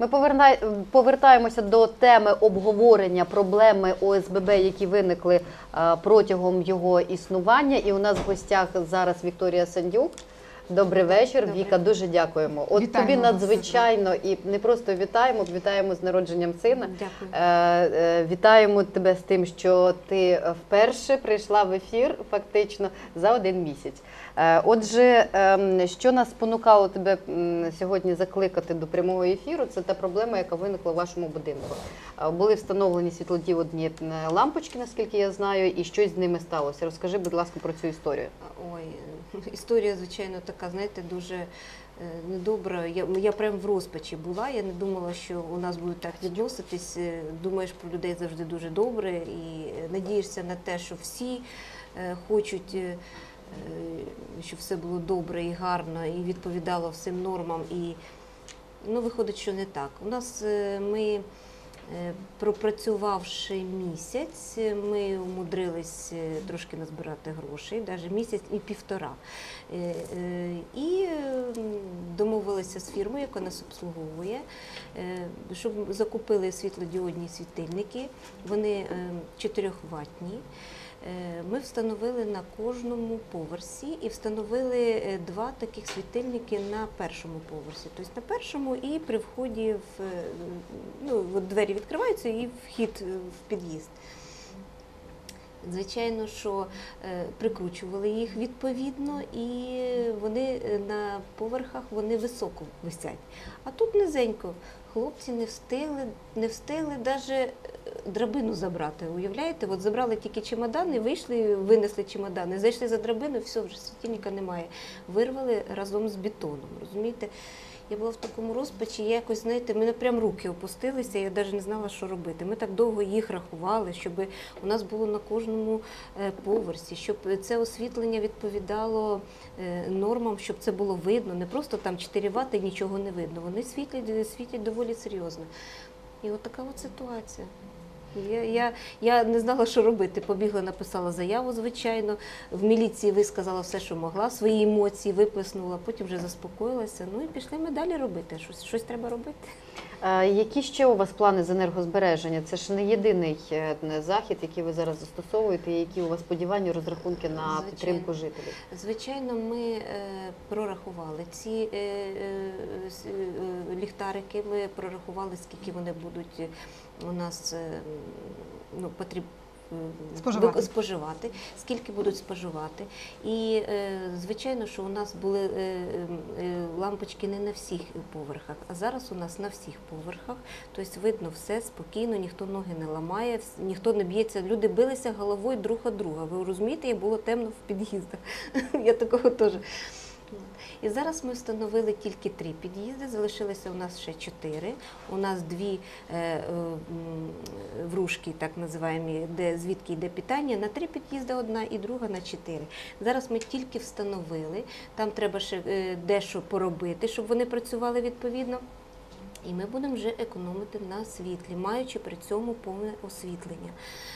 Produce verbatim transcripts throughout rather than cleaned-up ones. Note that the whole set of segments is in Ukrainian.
Ми повертаємося до теми обговорення проблеми О С Б Б, які виникли протягом його існування. І у нас в гостях зараз Вікторія Сандюк. Добрий вечір. Добрий. Віка, дуже дякуємо. От вітаємо тобі надзвичайно вас. І не просто вітаємо, вітаємо з народженням сина. Дякую. Е, вітаємо тебе з тим, що ти вперше прийшла в ефір фактично за один місяць. Е, отже, е, що нас спонукало тебе сьогодні закликати до прямого ефіру, це та проблема, яка виникла в вашому будинку. Е, були встановлені світлодіодні лампочки, наскільки я знаю, і щось з ними сталося. Розкажи, будь ласка, про цю історію. Ой, історія, звичайно, така, знаєте, дуже недобра. Я, я прям в розпачі була, я не думала, що у нас будуть так відноситись. Думаєш про людей завжди дуже добре і надієшся на те, що всі хочуть, щоб все було добре і гарно, і відповідало всім нормам. І, ну, виходить, що не так. У нас ми... Пропрацювавши місяць, ми умудрились трошки назбирати грошей, навіть місяць і півтора. І домовилися з фірмою, яка нас обслуговує, щоб закупили світлодіодні світильники, вони чотирьохватні. Ми встановили на кожному поверсі і встановили два таких світильники на першому поверсі. Тобто на першому і при вході, в, ну, от двері відкриваються і вхід в під'їзд. Звичайно, що е, прикручували їх відповідно, і вони на поверхах вони високо висять. А тут низенько. Хлопці не встигли, не встигли навіть драбину забрати. Уявляєте? От забрали тільки чемодани, вийшли, винесли чемодани, зайшли за драбину, все, вже світильника немає. Вирвали разом з бетоном, розумієте? Я була в такому розпачі, я якось, знаєте, мене прям руки опустилися, я навіть не знала, що робити. Ми так довго їх рахували, щоб у нас було на кожному поверсі, щоб це освітлення відповідало нормам, щоб це було видно. Не просто там чотири вати, нічого не видно. Вони світлять, світять доволі серйозно. І от така от ситуація. Я, я, я не знала, що робити. Побігла, написала заяву, звичайно. В міліції висказала все, що могла, свої емоції виплеснула, потім вже заспокоїлася. Ну і пішли ми далі робити. Щось, щось треба робити. А які ще у вас плани з енергозбереження? Це ж не єдиний захід, який ви зараз застосовуєте, і які у вас сподівання, розрахунки на звичайно. Підтримку жителів? Звичайно, ми е, прорахували ці е, е, ліхтарики, ми прорахували, скільки вони будуть у нас е, ну, потрібно. Споживати. споживати, скільки будуть споживати. І, звичайно, що у нас були лампочки не на всіх поверхах, а зараз у нас на всіх поверхах. Тобто видно все спокійно, ніхто ноги не ламає, ніхто не б'ється. Люди билися головою друг від друга. Ви розумієте, як було темно в під'їздах. Я такого теж. І зараз ми встановили тільки три під'їзди, залишилося у нас ще чотири. У нас дві е, е, вружки, так називаємо, де, звідки йде питання, на три під'їзди одна і друга на чотири. Зараз ми тільки встановили, там треба ще е, дещо поробити, щоб вони працювали відповідно. І ми будемо вже економити на світлі, маючи при цьому повне освітлення.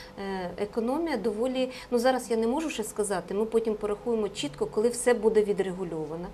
Економія доволі, ну зараз я не можу ще сказати, ми потім порахуємо чітко, коли все буде відрегульовано.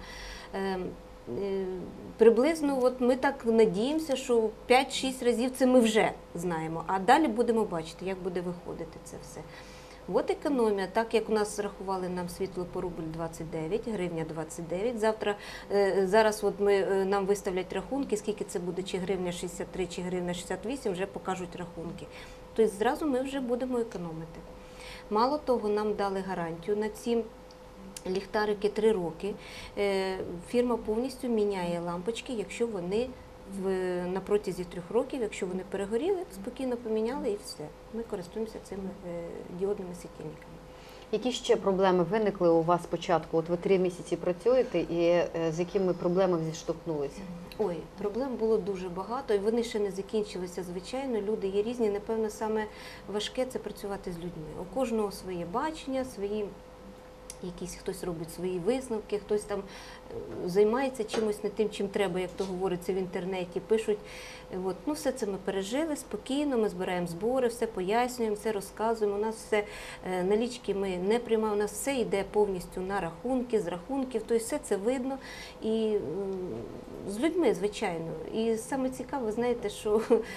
Приблизно от ми так надіємося, що п'ять-шість разів це ми вже знаємо, а далі будемо бачити, як буде виходити це все. От економія, так як у нас рахували нам світло по рубль двадцять дев'ять, гривня двадцять дев'ять. Завтра, зараз от ми, нам виставлять рахунки, скільки це буде, чи гривня шістдесят три, чи гривня шістдесят вісім, вже покажуть рахунки. Тобто зразу ми вже будемо економити. Мало того, нам дали гарантію на ці ліхтарики три роки. Фірма повністю міняє лампочки, якщо вони в, на протязі трьох років, якщо вони перегоріли, спокійно поміняли і все. Ми користуємося цими е, діодними світильниками. Які ще проблеми виникли у вас спочатку? От ви три місяці працюєте, і е, з якими проблемами зіштовхнулися? Ой, проблем було дуже багато, і вони ще не закінчилися, звичайно. Люди є різні. Напевно, саме важке – це працювати з людьми. У кожного своє бачення, свої якісь хтось робить свої висновки, хтось там е, займається чимось не тим, чим треба, як то говориться в інтернеті, пишуть. Е, От. Ну, все це ми пережили спокійно, ми збираємо збори, все пояснюємо, все розказуємо. У нас все е, налічки ми не приймаємо, у нас все йде повністю на рахунки, з рахунків, тобто все це видно і м, з людьми, звичайно. І саме цікаве, знаєте, що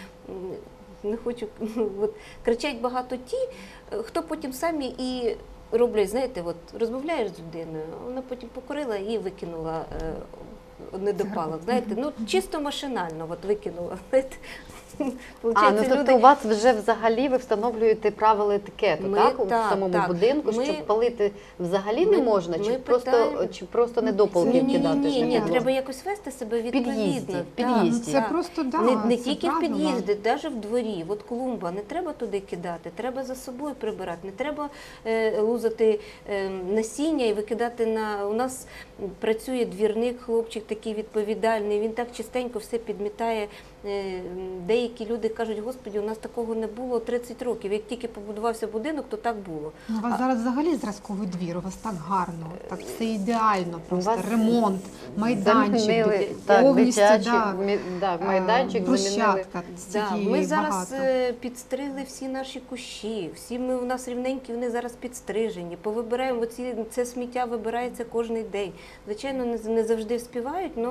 не хочу, от, кричать багато ті, хто потім самі і роблять, знаєте, от розмовляєш з людиною, вона потім покорила і викинула е, недопалок, знаєте, ну чисто машинально от викинула, знаєте. А, ну Получається, тобто люди- у вас вже взагалі ви встановлюєте правила етикету, Ми- так? У так, самому так. будинку, Ми- що палити взагалі не ми- можна, чи ми просто, питаємо- чи просто недопалки Ні, ні, ні, кидати? ні, ні, можна? треба якось вести себе відповідно. Під'їзді, Так, під'їзді. Це так. просто, да, не, не це тільки в правила. під'їзді, навіть в дворі. От клумба, не треба туди кидати, треба за собою прибирати, не треба е, лузати е, насіння і викидати на... У нас працює двірник, хлопчик такий відповідальний, він так чистенько все підмітає. Е, деякі люди кажуть, господи, у нас такого не було тридцять років. Як тільки побудувався будинок, то так було. Ну, у вас зараз взагалі зразковий двір, у вас так гарно, так все ідеально, просто вас ремонт, майданчик, Замінили, так, повністю, дитячий, да, мі- да, майданчик а, замінили. брусчатка, Да, стільки ми зараз багато. е, підстригли всі наші кущі, всі ми у нас рівненькі, вони зараз підстрижені. Повибираємо оці, це сміття вибирається кожен день. Звичайно, не, не завжди вспівають, але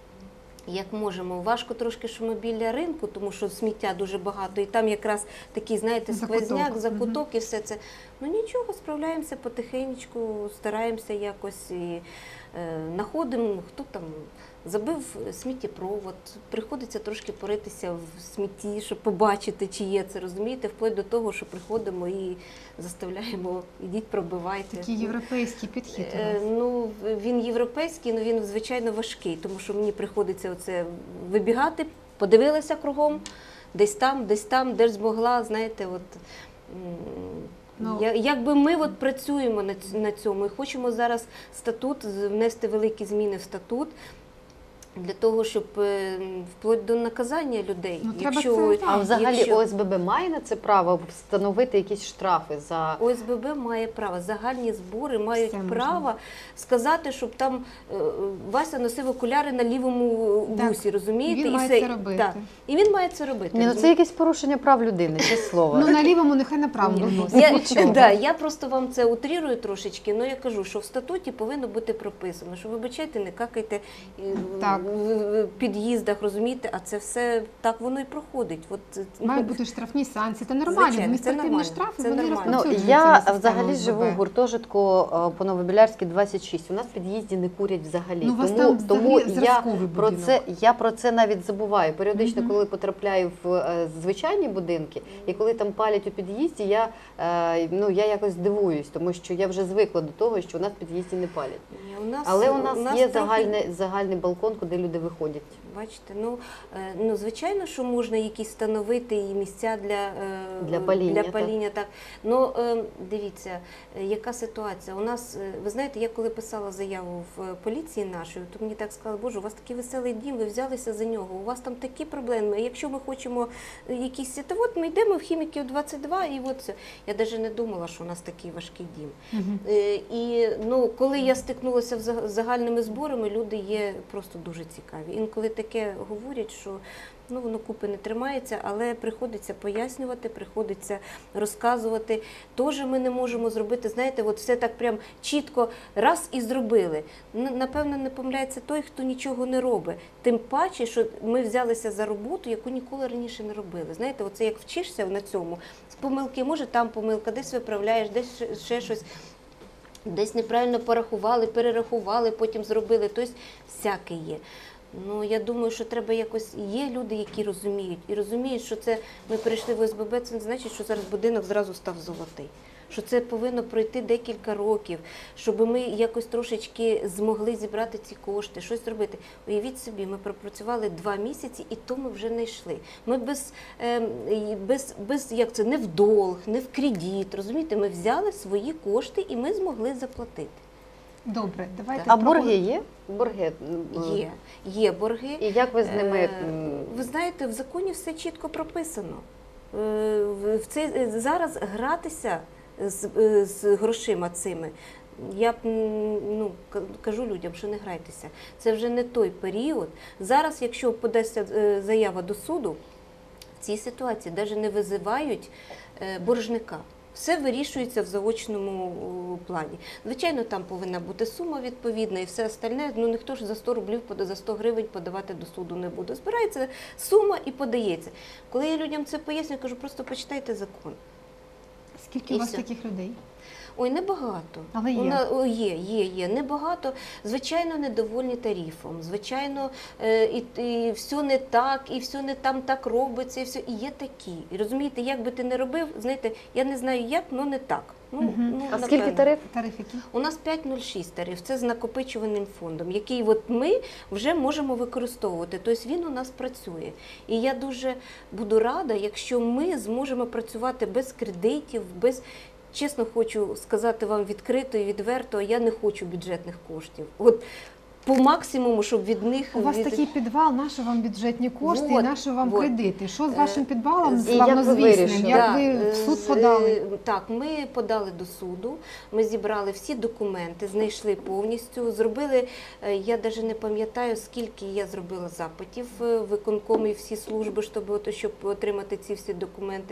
як можемо. Важко трошки, що ми біля ринку, тому що сміття дуже багато, і там якраз такий, знаєте, Закуток. сквозняк, закуток Мгм. і все це. Ну нічого, справляємося потихеньку, стараємося якось і е, знаходимо, хто там забив сміттєпровод, приходиться трошки поритися в смітті, щоб побачити, чи є це, розумієте, вплоть до того, що приходимо і заставляємо, ідіть пробивайте. Такий європейський підхід у Е, вас. Ну, він європейський, але він, звичайно, важкий, тому що мені приходиться оце вибігати, подивилася кругом, десь там, десь там, де ж змогла, знаєте, от... м, Ну. я- Якби ми от працюємо на ць- на цьому і хочемо зараз статут, з- внести великі зміни в статут, для того, щоб е, вплоть до наказання людей. Ну, треба якщо, це, так. А взагалі якщо- ОСББ має на це право встановити якісь штрафи за ОСББ має право, загальні збори мають Все можна. право сказати, щоб там е, Вася носив окуляри на лівому Так. вусі, розумієте? Він і має все. це робити. Так. І він має це робити. Ні, ну це розумієте? якесь порушення прав людини, це слово. Ну, на лівому нехай направо носить, Я, нічого. да, я просто вам це утрірую трошечки, але я кажу, що в статуті повинно бути прописано, що вибачайте, не какайте е, Так. в, в під'їздах, розумієте, а це все так воно і проходить. От, е, Мають бути штрафні санкції. Це нормально, Звичайно, це адміністративні нормально, штрафи, це вони нормально. Ну, розповсюджуються я на систему взагалі ОСББ. живу в гуртожитку е, по Новобілярській двадцять шість. У нас в під'їзді не курять взагалі. Ну, у вас тому там тому взагалі я зразковий про будинок. це я про це навіть забуваю. Періодично, Мгм. коли потрапляю в е, звичайні будинки, і коли там палять у під'їзді, я е, ну я якось дивуюсь, тому що я вже звикла до того, що у нас в під'їзді не палять. ні, у нас, Але у нас, є трохи- загальний загальний балкон, куди люди виходять. Бачите, ну, е, ну звичайно, що можна якісь встановити і місця для, е, Для паління, Для так. паління так. Ну, е, дивіться, е, яка ситуація. У нас, е, ви знаєте, я коли писала заяву в е, поліції нашої, то мені так сказали, боже, у вас такий веселий дім, ви взялися за нього, у вас там такі проблеми. А якщо ми хочемо е, якісь, то от ми йдемо в хіміків двадцять два і от це. Я навіть не думала, що у нас такий важкий дім. Мгм. Е, І ну, коли я стикнулася з заг- загальними зборами, люди є просто дуже цікаві. Інколи таке говорять, що ну, воно купи не тримається, але приходиться пояснювати, приходиться розказувати. Теж ми не можемо зробити, знаєте, от все так прям чітко раз і зробили. Н- Напевно, не помиляється той, хто нічого не робить. Тим паче, що ми взялися за роботу, яку ніколи раніше не робили. Знаєте, оце як вчишся на цьому, з помилки, може там помилка, десь виправляєш, десь ще- ще щось. Десь неправильно порахували, перерахували, потім зробили. Тобто всяке є. Ну, я думаю, що треба якось... Є люди, які розуміють. І розуміють, що це ми перейшли в ОСББ, це не значить, що зараз будинок зразу став золотий. Що це повинно пройти декілька років, щоб ми якось трошечки змогли зібрати ці кошти, щось зробити. Уявіть собі, ми пропрацювали два місяці, і то ми вже не йшли. Ми без, ем, і без, без як це, не в долг, не в кредит, розумієте, ми взяли свої кошти і ми змогли заплатити. Добре, давайте. А про- борги є? Борги м, Є, є борги. І як ви з ними Е, м, Ви знаєте, в законі все чітко прописано. Е, в- в цей, зараз гратися з, е, з грошима цими я б м, ну, к- кажу людям, що не грайтеся. Це вже не той період. Зараз, якщо подасться е, заява до суду, в цій ситуації навіть не визивають е, боржника. Все вирішується в заочному о, плані. Звичайно, там повинна бути сума відповідна і все остальне. Ну ніхто ж за сто рублів, пода- за сто гривень подавати до суду не буде. Збирається сума і подається. Коли я людям це пояснюю, кажу, просто почитайте закон. Скільки І у вас все. таких людей? Ой, небагато. Але є. У на- о, є, є, є. Небагато. Звичайно, недовольні тарифом. Звичайно, е, і, і все не так, і все не там так робиться, і все. І є такі. І розумієте, як би ти не робив, знаєте, я не знаю як, але не так. Ну, Мгм. ну, А скільки напевно. тариф? Тариф який? У нас п'ять нуль шість тариф, це з накопичувальним фондом, який от ми вже можемо використовувати. Тобто він у нас працює. І я дуже буду рада, якщо ми зможемо працювати без кредитів, без. Чесно хочу сказати вам відкрито і відверто, я не хочу бюджетних коштів. От по максимуму, щоб від них У вас від... такий підвал, наші вам бюджетні кошти Вот, і наші вам вот. кредити. Що з Е, вашим підвалом і як ви славнозвісним? вирішили? Як Да, ви е, в суд з- подали? е, Так, ми подали до суду, ми зібрали всі документи, знайшли повністю, зробили, е, я навіть не пам'ятаю, скільки я зробила запитів в виконком і всі служби, щоб, от- щоб отримати ці всі документи.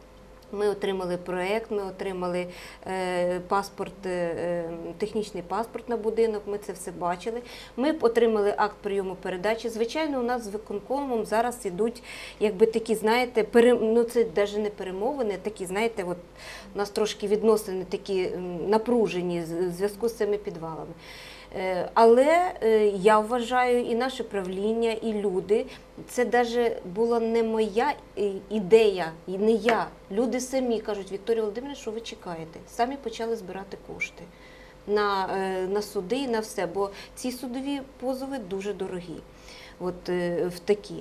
Ми отримали проєкт, ми отримали е, паспорт, е, технічний паспорт на будинок, ми це все бачили. Ми б отримали акт прийому передачі. Звичайно, у нас з виконкомом зараз ідуть, якби такі, знаєте, пере, ну це навіть не перемовини, такі, знаєте, от у нас трошки відносини такі м, напружені з- в зв'язку з цими підвалами. Е, Але е, я вважаю, і наше правління, і люди, це навіть була не моя е, ідея, і не я. Люди самі кажуть, Вікторія Володимирівна, що ви чекаєте? Самі почали збирати кошти на, е, на суди і на все, бо ці судові позови дуже дорогі. От е, в такі.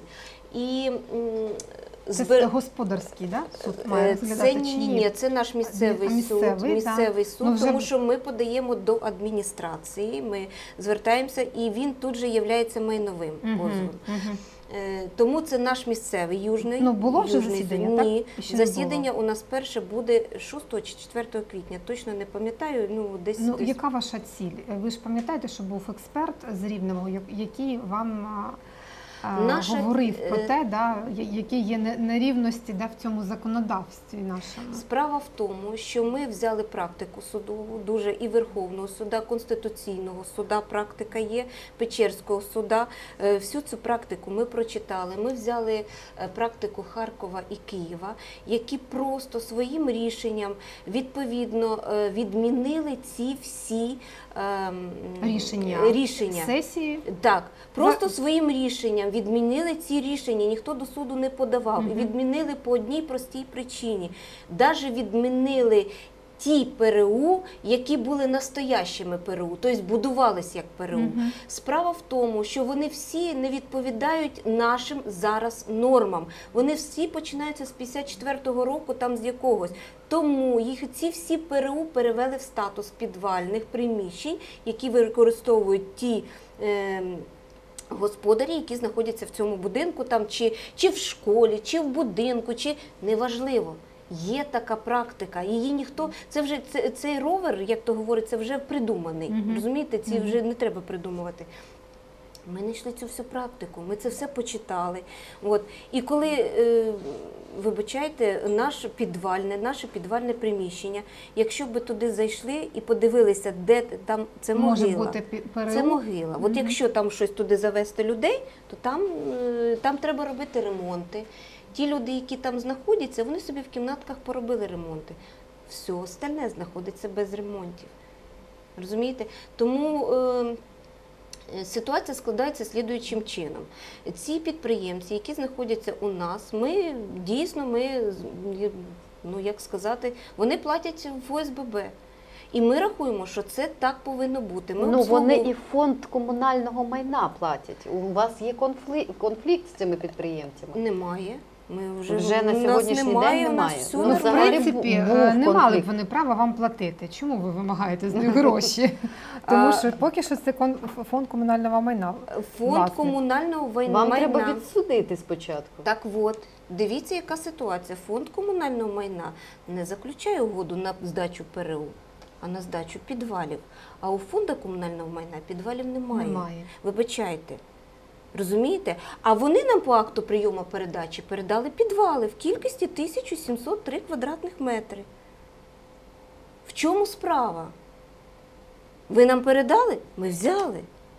І м, Це збир- господарський, да? Суд Е, має Це розглядати ні, чи ні, ні? ні, це наш місцевий, А, місцевий, суд, да. місцевий суд, Ну, вже- тому що ми подаємо до адміністрації, ми звертаємося, і він тут же є майновим Мгм, позовом. мгм. Е, Тому це наш місцевий южний. Ну, було вже южний засідання, суд. так? Ні, Ще не засідання у нас перше буде шостого чи четвертого квітня, точно не пам'ятаю, ну десь, Ну, десь. яка ваша ціль? Ви ж пам'ятаєте, що був експерт з Рівного, як- який вам а, а, Наша, говорив про е, те, да, я- які є не- нерівності да, в цьому законодавстві нашому. Справа в тому, що ми взяли практику судову, дуже і Верховного суда, Конституційного суда, практика є, Печерського суда. Е, Всю цю практику ми прочитали. Ми взяли е, практику Харкова і Києва, які просто своїм рішенням відповідно е, відмінили ці всі ем, Рішення. рішення. Сесії. Так, просто За- своїм рішенням відмінили ці рішення, ніхто до суду не подавав. І Мгм. відмінили по одній простій причині. Даже відмінили ті ПРУ, які були настоящими ПРУ, тобто будувалися як ПРУ. Мгм. Справа в тому, що вони всі не відповідають нашим зараз нормам. Вони всі починаються з п'ятдесят четвертого року, там з якогось. Тому їх ці всі ПРУ перевели в статус підвальних приміщень, які використовують ті. Е, Господарі, які знаходяться в цьому будинку, там чи, чи в школі, чи в будинку, чи неважливо. Є така практика, її ніхто. Це вже це, цей ровер, як то говориться, вже придуманий. Мгм. Розумієте, ці Мгм. вже не треба придумувати. Ми знайшли цю всю практику, ми це все почитали. От. І коли, е, вибачайте, наше підвальне, наше підвальне приміщення, якщо б туди зайшли і подивилися, де там це Може могила. бути пі- ПРУ. Це могила. От Мгм. якщо там щось туди завести людей, то там, е, там треба робити ремонти. Ті люди, які там знаходяться, вони собі в кімнатках поробили ремонти. Все остальне знаходиться без ремонтів. Розумієте? Тому е, ситуація складається слідуючим чином. Ці підприємці, які знаходяться у нас, ми дійсно, ми, ну як сказати, вони платять в О С Б Б. І ми рахуємо, що це так повинно бути. Ми Ну вони обслуговуємо- і фонд комунального майна платять. У вас є конфлікт, конфлікт з цими підприємцями? Немає. Ми вже, Вже на у нас сьогоднішній немає, день у нас немає. все Ну, Ну, в взагалі принципі, був е, не мали б конфлікт. вони права вам платити. Чому ви вимагаєте з них гроші? Тому А- що поки що це кон- фонд комунального майна. Фонд Власник. комунального вай- Вам майна. треба відсудити спочатку. Так от, дивіться, яка ситуація. Фонд комунального майна не заключає угоду на здачу ПРУ. а на здачу підвалів. А у фонду комунального майна підвалів немає. Немає. Вибачайте. Розумієте? А вони нам по акту прийому передачі передали підвали в кількості тисяча сімсот три квадратних метри. В чому справа? Ви нам передали? Ми взяли.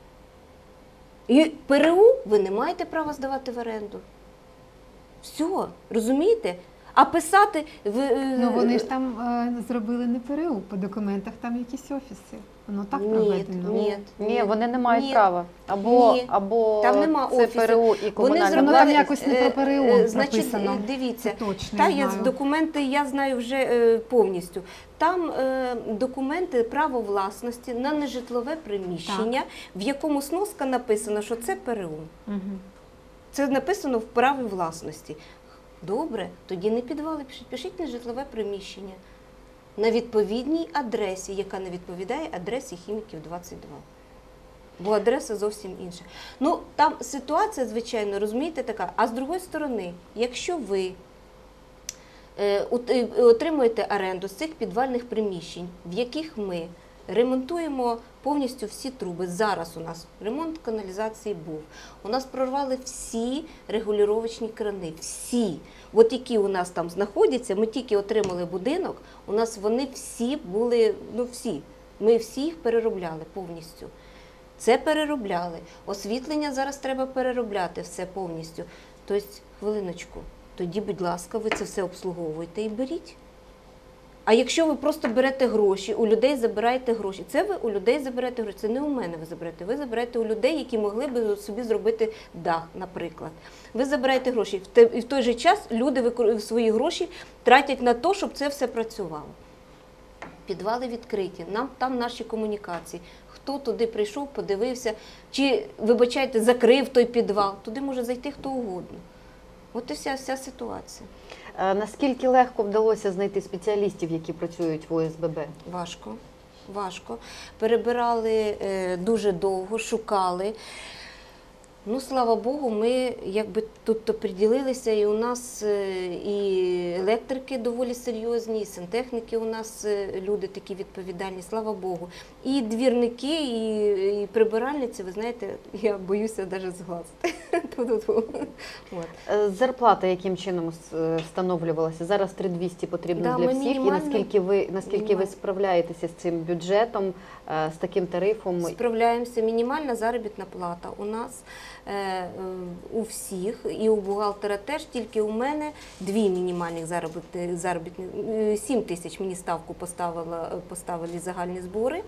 І ПРУ ви не маєте права здавати в оренду. Все, розумієте? А писати... Ви, Ну вони ж там е, зробили не ПРУ, по документах там якісь офіси. Воно так Ні, проведено. ні. Ні, вони не мають Ні. права. Або, Ні. або Там нема це офісу. ПРУ і комунальна зробили- власність. там якось не про е, ПРУ е, Значить, написано. дивіться, Це точно, та я я знаю. документи я знаю вже е, повністю. Там е, документи право власності на нежитлове приміщення, в якому сноска написано, що це ПРУ. Мгм. Це написано в праві власності. Добре, тоді не підвали, пишіть, пишіть нежитлове приміщення на відповідній адресі, яка не відповідає адресі Хіміків двадцять два. Бо адреса зовсім інша. Ну, там ситуація, звичайно, розумієте, така. А з другої сторони, якщо ви е, от- е, отримуєте оренду з цих підвальних приміщень, в яких ми ремонтуємо повністю всі труби. Зараз у нас ремонт каналізації був. У нас прорвали всі регулювачні крани. Всі. От які у нас там знаходяться, ми тільки отримали будинок, у нас вони всі були, ну всі. Ми всі їх переробляли повністю. Це переробляли. Освітлення зараз треба переробляти все повністю. Тобто, хвилиночку, тоді, будь ласка, ви це все обслуговуєте і беріть. А якщо ви просто берете гроші, у людей забираєте гроші, це ви у людей заберете гроші, це не у мене ви заберете, ви заберете у людей, які могли б собі зробити дах, наприклад. Ви забираєте гроші, в те- і в той же час люди викор- свої гроші тратять на те, щоб це все працювало. Підвали відкриті, нам там наші комунікації. Хто туди прийшов, подивився, чи, вибачайте, закрив той підвал, туди може зайти хто угодно. От і вся, вся ситуація. Е, Наскільки легко вдалося знайти спеціалістів, які працюють в О С Б Б? Важко, важко. Перебирали е, дуже довго, шукали. Ну, слава Богу, ми якби тут оприділилися, і у нас е, і електрики доволі серйозні, і сантехніки у нас е, люди такі відповідальні, слава Богу. І двірники, і, і прибиральниці, ви знаєте, я боюся навіть зглазити. Ту-ту-ту. От. Е, Зарплата яким чином с- е, встановлювалася? Зараз три тисячі двісті потрібно Да, для ми всіх. І мінімально- наскільки ви, наскільки ви мінімально. справляєтеся з цим бюджетом, е, з таким тарифом? Справляємося. Мінімальна заробітна плата у нас е, е, у всіх, і у бухгалтера теж, тільки у мене дві мінімальних заробітні, заробітні е, сім тисяч мені ставку поставила, поставили загальні збори.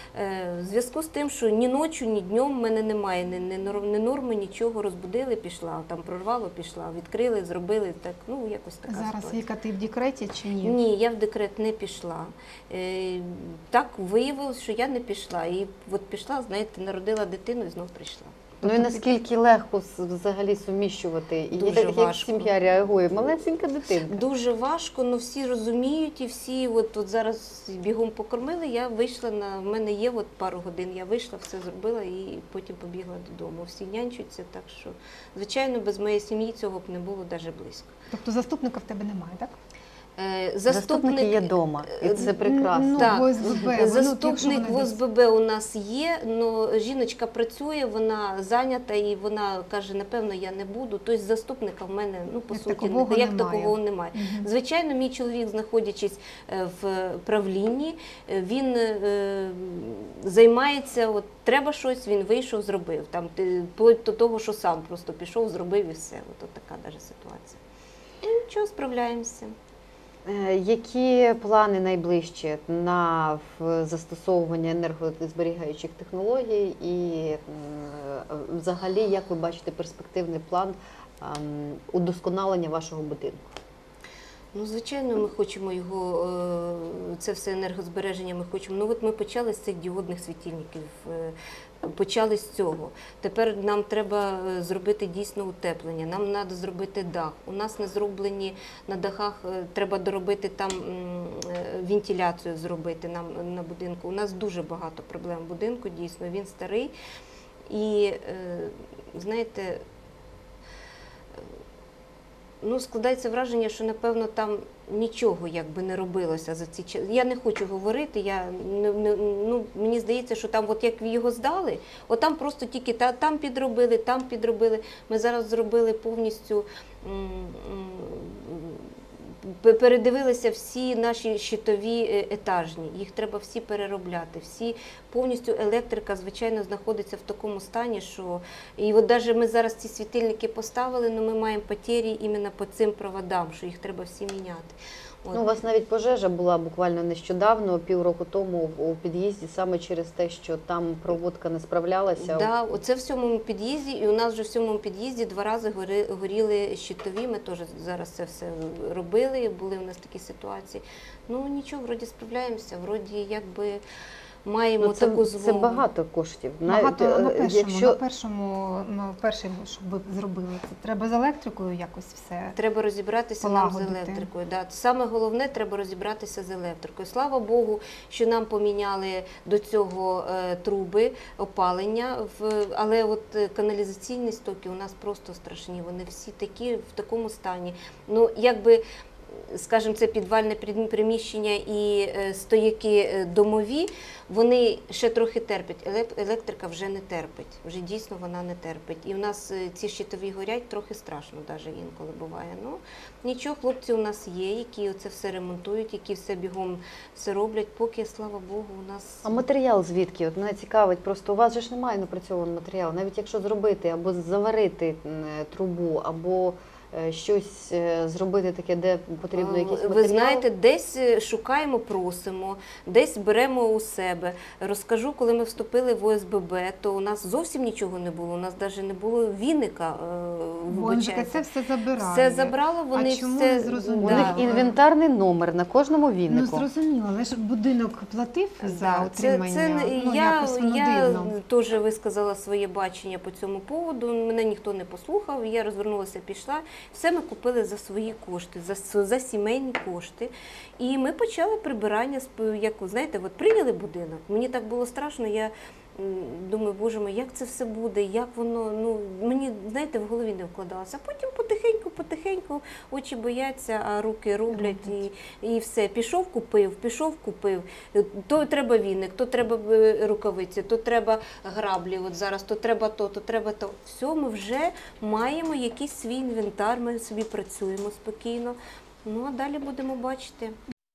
Е, В зв'язку з тим, що ні ночі, ні днем в мене немає ні, ні, нор- ні норми, нічого, розбудили, пішла, там прорвало, пішла, відкрили, зробили, так, ну якось така Зараз ситуація. Віка, ти в декреті чи ні? Ні, я в декрет не пішла. Е, Так виявилось, що я не пішла. І от пішла, знаєте, народила дитину і знов прийшла. Ну і наскільки легко с- взагалі суміщувати? І Дуже як, як важко. сім'я реагує? Малесенька дитинка. Дуже важко, але всі розуміють і всі, от, от зараз бігом покормили, я вийшла на, в мене є от пару годин, я вийшла, все зробила і потім побігла додому. Всі нянчуються, так що, звичайно, без моєї сім'ї цього б не було навіть близько. Тобто заступника в тебе немає, так? Е, Заступники є вдома, і це прекрасно. Ну, Так. в О С Б Б, ну, якщо Заступник вона в О С Б Б у нас є, але жіночка працює, вона зайнята і вона каже, напевно, я не буду. Тобто заступника в мене, ну, по Як суті, такового як немає. такого немає. Мгм. Звичайно, мій чоловік, знаходячись е, в правлінні, е, він е, займається, от, треба щось, він вийшов, зробив. Там, ти- вплоть до того, що сам просто пішов, зробив і все. От, от така навіть ситуація. Ну, нічого, справляємося. Е, Які плани найближчі на в- застосовування енергозберігаючих технологій і м, е, взагалі, як ви бачите перспективний план ем, удосконалення вашого будинку? Ну, звичайно, ми хочемо його, е, це все енергозбереження ми хочемо. Ну, от ми почали з цих діодних світильників, е, почали з цього. Тепер нам треба е, зробити дійсно утеплення, нам треба зробити дах. У нас не зроблені на дахах, е, треба доробити там м, е, вентиляцію зробити нам на будинку. У нас дуже багато проблем в будинку, дійсно, він старий. І, е, знаєте, ну, складається враження, що, напевно, там нічого якби не робилося за ці часи. Я не хочу говорити, я, не, не, ну, мені здається, що там, от як його здали, от там просто тільки та, там підробили, там підробили. Ми зараз зробили повністю, м, м, передивилися всі наші щитові етажні, їх треба всі переробляти, всі повністю електрика, звичайно, знаходиться в такому стані, що і от навіть ми зараз ці світильники поставили, але ми маємо потері іменно по цим проводам, що їх треба всі міняти. От. Ну, у вас навіть пожежа була буквально нещодавно, півроку тому у під'їзді, саме через те, що там проводка не справлялася. Да, оце в сьомому під'їзді, і у нас вже в сьомому під'їзді два рази гори, горіли щитові, ми теж зараз це все робили, були у нас такі ситуації. Ну нічого, вроді справляємося, вроді якби маємо Ну, це, таку змогу. це багато коштів. Багато Навіть, на е, першому, якщо... на першому, на перший, щоб ви зробили це. Треба з електрикою якось все. Треба розібратися нам з полагодити. електрикою. Да. Саме головне, треба розібратися з електрикою. Слава Богу, що нам поміняли до цього е, труби опалення, в, але от е, каналізаційні стоки у нас просто страшні. Вони всі такі, в такому стані. Ну, якби, скажімо, це підвальне приміщення і е, стояки е, домові, вони ще трохи терпять. Елек- Електрика вже не терпить, вже дійсно вона не терпить. І в нас е, ці щитові горять, трохи страшно навіть інколи буває. Ну, нічого, хлопці у нас є, які це все ремонтують, які все бігом все роблять, поки, слава Богу, у нас... А матеріал звідки? От мене цікавить, просто у вас же ж немає напрацьованого матеріалу. Навіть якщо зробити або заварити м, трубу, або е, щось е, зробити таке, де потрібно якийсь матеріал. Ви знаєте, десь шукаємо, просимо, десь беремо у себе. Розкажу, коли ми вступили в О С Б Б, то у нас зовсім нічого не було, у нас навіть не було віника. Бо Н Ж К це все забирає. Все забрало, вони А чому все... не зрозуміло? У Да. них інвентарний номер на кожному Ну, віннику. зрозуміло, але ж будинок платив за Да, утримання. Це, це, ну, я якось воно я дивно. теж висказала своє бачення по цьому поводу, мене ніхто не послухав, я розвернулася, пішла. Все ми купили за свої кошти, за, за сімейні кошти. І ми почали прибирання, як, знаєте, от прийняли будинок, мені так було страшно, я думаю, боже мій, як це все буде, як воно, ну, мені, знаєте, в голові не вкладалося. А потім потихеньку, потихеньку очі бояться, а руки роблять і, і все. Пішов, купив, пішов, купив. То треба віник, то треба рукавиці, то треба граблі, от зараз, то треба то, то треба то. Все, ми вже маємо якийсь свій інвентар, ми собі працюємо спокійно. Ну, а далі будемо бачити.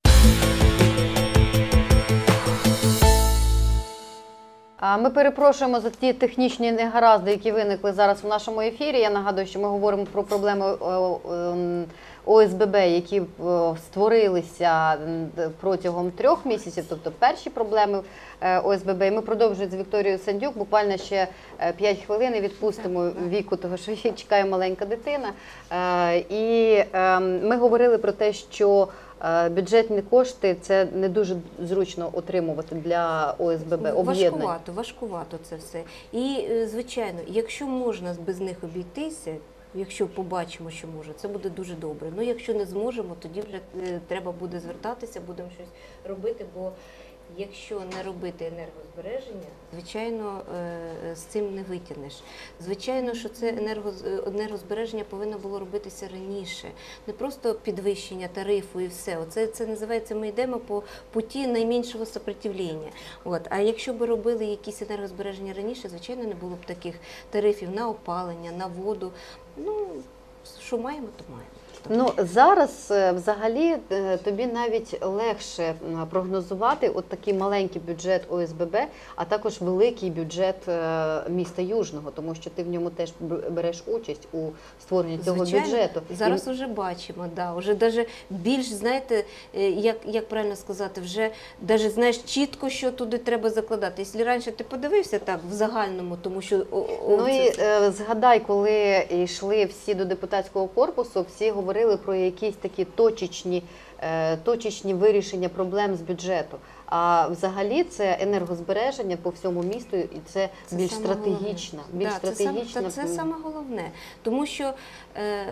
А Ми перепрошуємо за ті технічні негаразди, які виникли зараз у нашому ефірі. Я нагадую, що ми говоримо про проблеми О С Б Б, які створилися протягом трьох місяців, тобто перші проблеми О С Б Б. І ми продовжуємо з Вікторією Сандюк, буквально ще п'ять хвилин і відпустимо Віку, тому що її чекає маленька дитина. І ми говорили про те, що бюджетні кошти – це не дуже зручно отримувати для О С Б Б, об'єднань. Важкувато, важкувато це все. І, звичайно, якщо можна без них обійтися, якщо побачимо, що може, це буде дуже добре. Ну, якщо не зможемо, тоді вже треба буде звертатися, будемо щось робити, бо якщо не робити енергозбереження, звичайно, з цим не витягнеш. Звичайно, що це енергозбереження повинно було робитися раніше. Не просто підвищення тарифу і все. Оце, це називається, ми йдемо по путі найменшого сопротивлення. От. А якщо б робили якісь енергозбереження раніше, звичайно, не було б таких тарифів на опалення, на воду. Ну, що маємо, то маємо. Ну, зараз взагалі тобі навіть легше прогнозувати от такий маленький бюджет О С Б Б, а також великий бюджет міста Южного, тому що ти в ньому теж береш участь у створенні цього Звичайно, бюджету. Зараз І... вже бачимо, да, вже даже більш, знаєте, як, як правильно сказати, вже даже знаєш чітко, що туди треба закладати. Якщо раніше ти подивився так в загальному, тому що... О, о, ну це... і е, згадай, коли йшли всі до депутатського корпусу, всі говорили про якісь такі точечні, е, точечні вирішення проблем з бюджету. А взагалі це енергозбереження по всьому місту, і це, це більш стратегічна. Більш да, стратегічна. Це, саме, це саме головне, тому що е,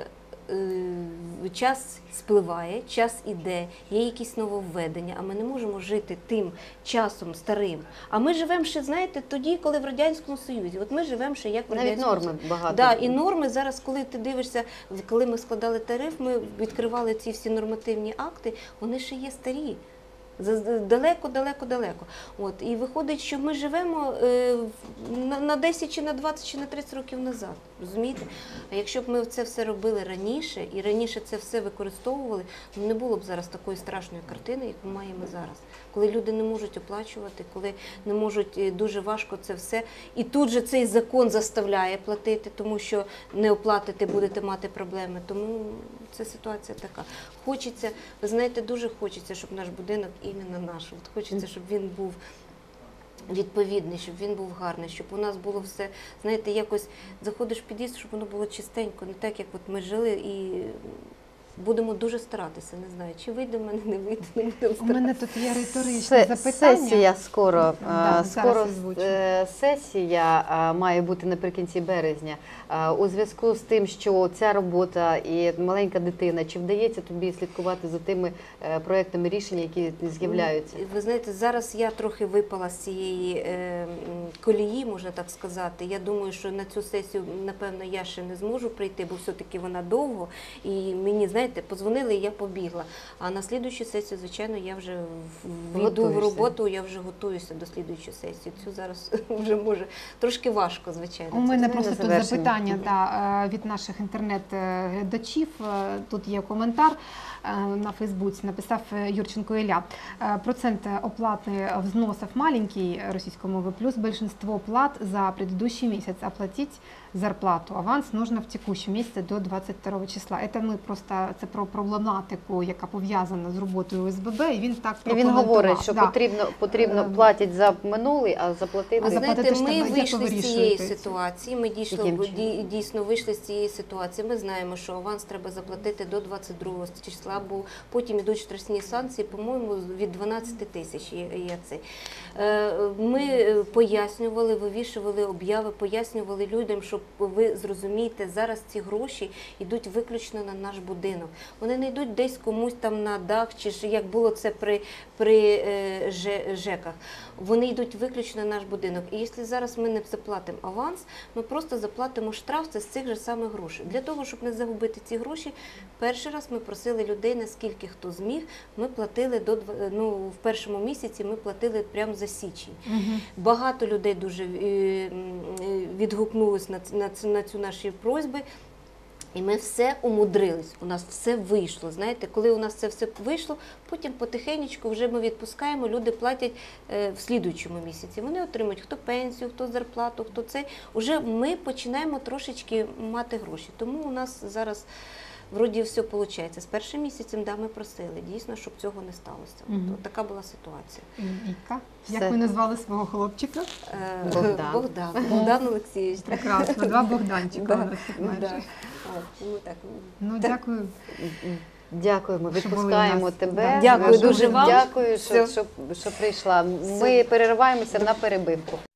е, час спливає, час іде, є якісь нововведення, а ми не можемо жити тим часом старим. А ми живемо ще, знаєте, тоді, коли в Радянському Союзі. От ми живемо ще як в Навіть Радянському норми Союзі. багато. Да, і норми зараз, коли ти дивишся, коли ми складали тариф, ми відкривали ці всі нормативні акти, вони ще є старі. За- Далеко, далеко, далеко. От, і виходить, що ми живемо е, на, на десять, чи на двадцять, чи на тридцять років назад. Розумієте? А якщо б ми це все робили раніше, і раніше це все використовували, ну не було б зараз такої страшної картини, як ми маємо зараз. Коли люди не можуть оплачувати, коли не можуть, е, дуже важко це все. І тут же цей закон заставляє платити, тому що не оплатите, будете мати проблеми. Тому це ситуація така. Хочеться, ви знаєте, дуже хочеться, щоб наш будинок іменно наш. От хочеться, щоб він був відповідний, щоб він був гарний, щоб у нас було все, знаєте, якось заходиш в під'їзд, щоб воно було чистенько, не так, як от ми жили, і будемо дуже старатися. Не знаю, чи вийде в мене, не вийде, не будемо У мене старатися. тут є риторичне Се- запитання. Сесія скоро, Да, е, зараз скоро озвучу. е, сесія е, має бути наприкінці березня. Е, У зв'язку з тим, що ця робота і маленька дитина, чи вдається тобі слідкувати за тими е, проектами рішення, які з'являються? Ви знаєте, зараз я трохи випала з цієї е, м, колії, можна так сказати. Я думаю, що на цю сесію, напевно, я ще не зможу прийти, бо все-таки вона довго. І мені, знаєте, подзвонили, і я побігла. А на слідуючу сесію, звичайно, я вже в- війду в Готуєшся. роботу, я вже готуюся до слідуючої сесії. Цю зараз вже може трошки важко, звичайно. У це мене все просто на тут завершення. запитання да, е, від наших інтернет-глядачів. Е, Тут є коментар е, на Фейсбуці, написав е, Юрченко Ілля. Е, Процент оплаты взносов маленький российской мовы, плюс большинство плат за предыдущий месяц. Оплатить зарплату, аванс нужно в текущем месяце до двадцять второго числа. Це ми просто, це про проблематику, яка пов'язана з роботою О С Б Б, і він так І він прокоментував. говорить, що Да. потрібно, потрібно Ем. платять за минулий, а заплатити. Ви знаєте, Заплатити ж ми треба, як вийшли ви з цієї вирішуєте? ситуації, ми дійшли, Яким чином? ді- дійсно вийшли з цієї ситуації. Ми знаємо, що аванс треба заплатити до двадцять другого числа, бо потім ідуть штрафні санкції, по-моєму, від дванадцяти тисяч є, є цей. Е, Ми е, пояснювали, вивішували обяви, пояснювали людям, щоб ви зрозумієте, зараз ці гроші йдуть виключно на наш будинок. Вони не йдуть десь комусь там на дах, чи ж як було це при, при е, Же- ЖЕКах. Вони йдуть виключно на наш будинок. І якщо зараз ми не заплатимо аванс, ми просто заплатимо штраф це з цих же самих грошей. Для того, щоб не загубити ці гроші, перший раз ми просили людей, наскільки хто зміг, ми платили до дв- ну, в першому місяці ми платили прямо за січень. Мгм. Багато людей дуже е, м, е, відгукнулись на, ц- на, ц- на цю наші просьби. І ми все умудрились, у нас все вийшло. Знаєте, коли у нас це все вийшло, потім потихенечку вже ми відпускаємо, люди платять е, в слідуючому місяці. Вони отримують хто пенсію, хто зарплату, хто це. Уже ми починаємо трошечки мати гроші. Тому у нас зараз вроді все виходить. З першим місяцем да, ми просили, дійсно, щоб цього не сталося. Мгм. От така була ситуація. Віка, Все. як ви назвали свого хлопчика? Е, Богдан. Богдан, Богдан Олексійович. так. Прекрасно, два Богданчика у Да, нас тут майже. да. От, ну, так. Ну, Так. дякую. Дякуємо, Що були у відпускаємо нас. тебе. Да. Дякую Дуже дуже вам. Дякую, що, Все. що, що прийшла. Ми Все. перериваємося на перебивку.